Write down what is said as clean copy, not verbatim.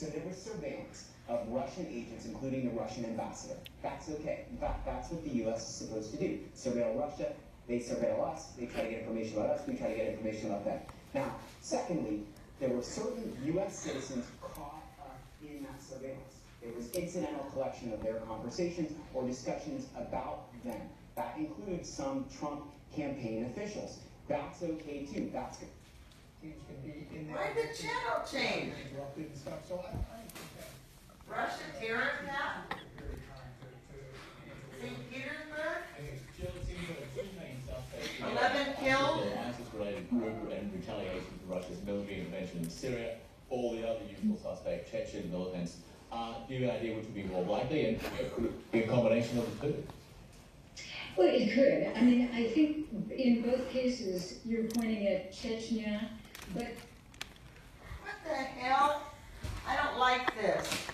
So there was surveillance of Russian agents, including the Russian ambassador. That's okay. In fact, that's what the U.S. is supposed to do. Surveil Russia, they surveil us, they try to get information about us, we try to get information about them. Now, secondly, there were certain U.S. citizens caught in that surveillance. There was incidental collection of their conversations or discussions about them. That includes some Trump campaign officials. That's okay too. That's good. Teams can be in there. Why the channel change? Interrupted and stuff. So I think that Russia, terrorist now? very trying to answer. St. Petersburg? I think Jill, it seems that two main suspects. 11 killed? The ISIS-related group and retaliation for Russia's military intervention in Syria. All the other usual suspect, Chechen militants. Do you have an idea which would be more likely, and could it be a combination of the two? Well, it could. I mean, I think in both cases you're pointing at Chechnya, but What the hell? I don't like this.